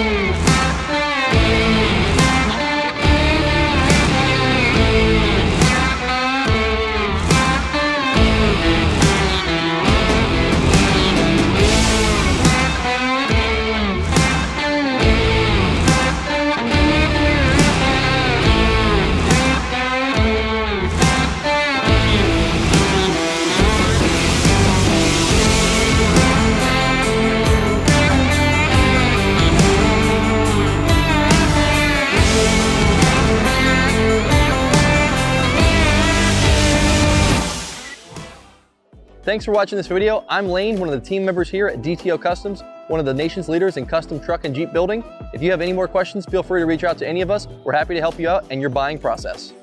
Thanks for watching this video. I'm Lane, one of the team members here at DTO Customs, one of the nation's leaders in custom truck and Jeep building. If you have any more questions, feel free to reach out to any of us. We're happy to help you out in your buying process.